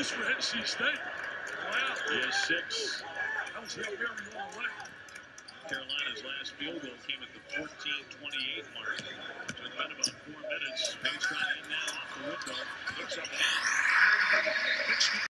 this for NC State. Wow. He has 6. That was Hail Mary all the way. Carolina's last field goal came at the 14:28 mark. So it's been about 4 minutes. Page trying in now off the window. Looks up.